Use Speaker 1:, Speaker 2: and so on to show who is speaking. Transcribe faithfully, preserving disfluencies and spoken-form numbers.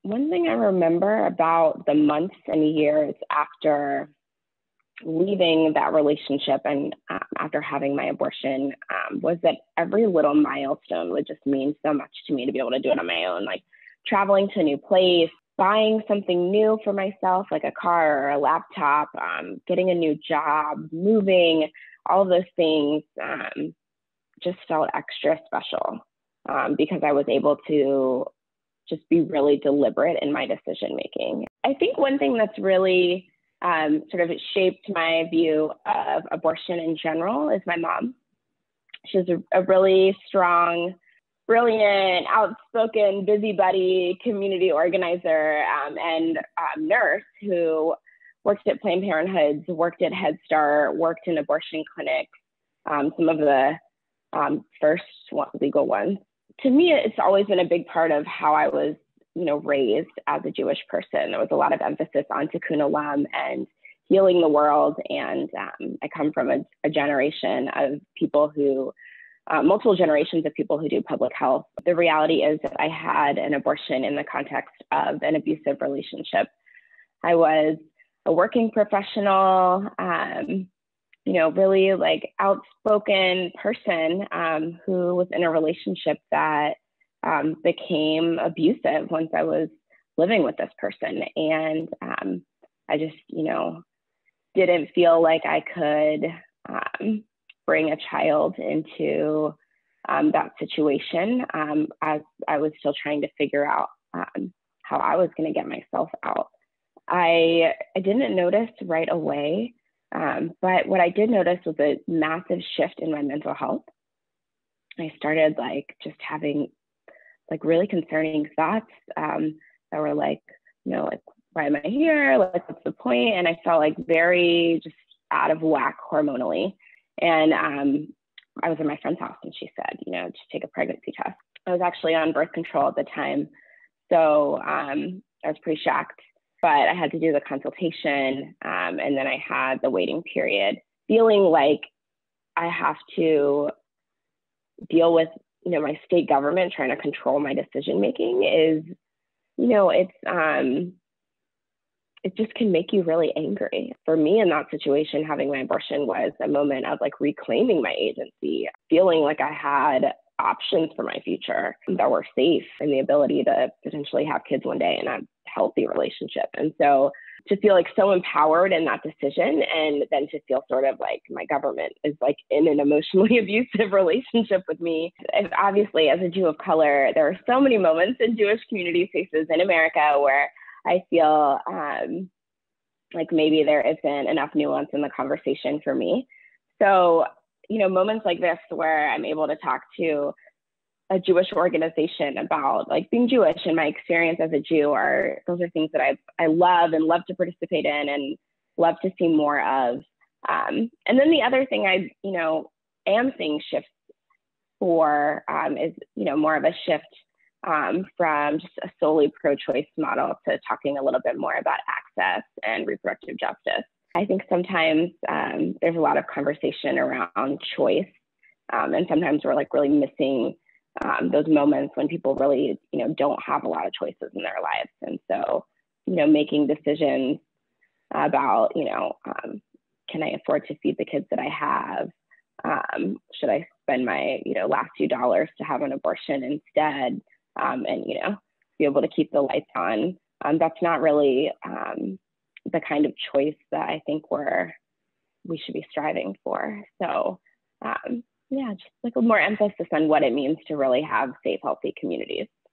Speaker 1: One thing I remember about the months and years after leaving that relationship and um, after having my abortion um, was that every little milestone would just mean so much to me to be able to do it on my own, like traveling to a new place, buying something new for myself, like a car or a laptop, um, getting a new job, moving, all of those things um, just felt extra special um, because I was able to just be really deliberate in my decision making. I think one thing that's really um, sort of shaped my view of abortion in general is my mom. She's a, a really strong, brilliant, outspoken, busybody community organizer um, and um, nurse who worked at Planned Parenthood, worked at Head Start, worked in abortion clinics, um, some of the um, first legal ones. To me, it's always been a big part of how I was, you know, raised as a Jewish person. There was a lot of emphasis on tikkun olam and healing the world. And um, I come from a, a generation of people who, uh, multiple generations of people who do public health. The reality is that I had an abortion in the context of an abusive relationship. I was a working professional, um, you know, really like outspoken person um, who was in a relationship that um, became abusive once I was living with this person. And um, I just, you know, didn't feel like I could um, bring a child into um, that situation um, as I was still trying to figure out um, how I was going to get myself out. I, I didn't notice right away. Um, but what I did notice was a massive shift in my mental health. I started like just having like really concerning thoughts um, that were like, you know, like, why am I here? Like, what's the point? And I felt like very just out of whack hormonally. And um, I was in my friend's house and she said, you know, just take a pregnancy test. I was actually on birth control at the time. So um, I was pretty shocked. But I had to do the consultation um, and then I had the waiting period, feeling like I have to deal with, you know, my state government trying to control my decision making is, you know, it's, um, it just can make you really angry. For me in that situation, having my abortion was a moment of like reclaiming my agency, feeling like I had options for my future that were safe and the ability to potentially have kids one day in a healthy relationship. And so to feel like so empowered in that decision and then to feel sort of like my government is like in an emotionally abusive relationship with me. And obviously, as a Jew of color, there are so many moments in Jewish community spaces in America where I feel um, like maybe there isn't enough nuance in the conversation for me. So, you know, moments like this where I'm able to talk to a Jewish organization about like being Jewish and my experience as a Jew are, those are things that I I love and love to participate in and love to see more of. Um, and then the other thing I, you know, am seeing shifts for um, is, you know, more of a shift um, from just a solely pro-choice model to talking a little bit more about access and reproductive justice. I think sometimes um, there's a lot of conversation around choice, um, and sometimes we're like really missing um, those moments when people really, you know, don't have a lot of choices in their lives. And so, you know, making decisions about, you know, um, can I afford to feed the kids that I have? Um, should I spend my, you know, last few dollars to have an abortion instead? Um, and, you know, be able to keep the lights on. Um, that's not really um, the kind of choice that I think we're, we should be striving for. So um, yeah, just like a more emphasis on what it means to really have safe, healthy communities.